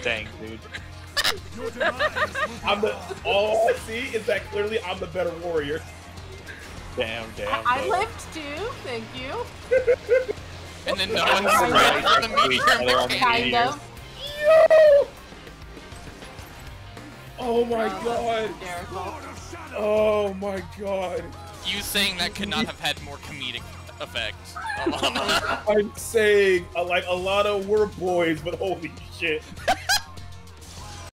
Dang, dude. I'm the. All I see is that clearly I'm the better warrior. Damn. I lived too. Thank you. And then no one's ready for the meteor Kind of. Yo! Oh my god. Oh my god. You saying that could not have had more comedic effect. I'm saying, like, a lot of we're boys, but holy shit.